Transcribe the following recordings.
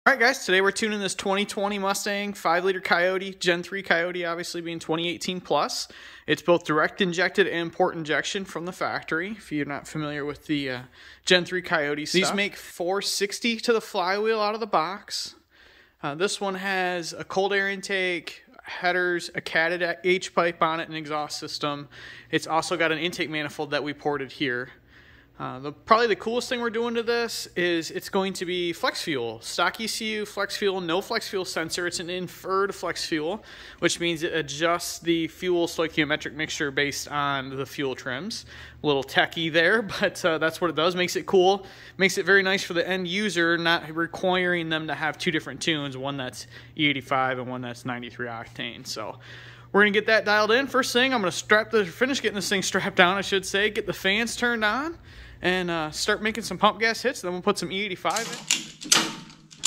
Alright guys, today we're tuning this 2020 Mustang 5-liter Coyote, Gen 3 Coyote obviously being 2018 plus. It's both direct injected and port injection from the factory, if you're not familiar with the Gen 3 Coyote stuff. These make 460 to the flywheel out of the box. This one has a cold air intake, headers, a catted H-pipe on it, and exhaust system. It's also got an intake manifold that we ported here. Probably the coolest thing we're doing to this is it's going to be flex fuel. Stock ECU, flex fuel, no flex fuel sensor. It's an inferred flex fuel, which means it adjusts the fuel stoichiometric mixture based on the fuel trims. A little techie there, but that's what it does. Makes it cool. Makes it very nice for the end user, not requiring them to have two different tunes, one that's E85 and one that's 93 octane. So we're going to get that dialed in. First thing, I'm going to finish getting this thing strapped down, I should say, get the fans turned on, and start making some pump gas hits. Then we'll put some E85 in.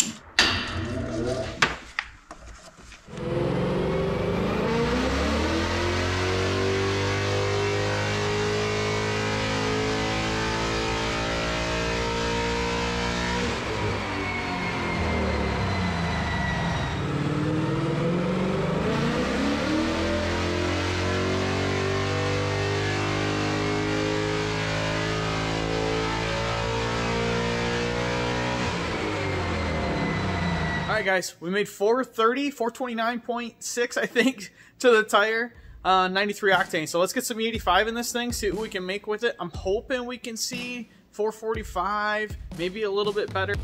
Alright guys, we made 429.6 I think to the tire, 93 octane. So let's get some E85 in this thing, see what we can make with it. I'm hoping we can see 445, maybe a little bit better.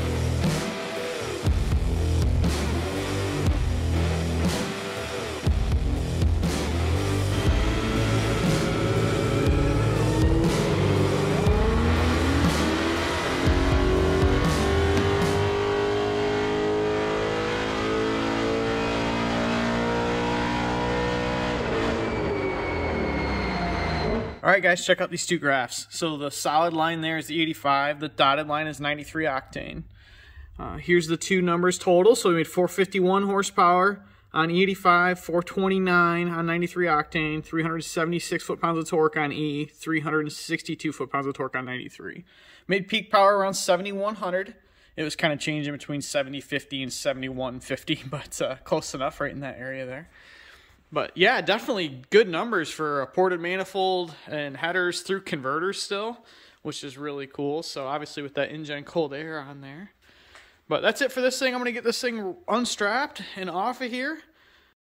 Alright guys, check out these two graphs. So the solid line there is the 85, the dotted line is 93 octane. Here's the two numbers total. So we made 451 horsepower on 85, 429 on 93 octane, 376 foot-pounds of torque on E, 362 foot-pounds of torque on 93. Made peak power around 7,100. It was kind of changing between 7050 and 7150, but close enough right in that area there. But yeah, definitely good numbers for a ported manifold and headers through converters still, which is really cool. So obviously with that in-gen cold air on there. But that's it for this thing. I'm going to get this thing unstrapped and off of here.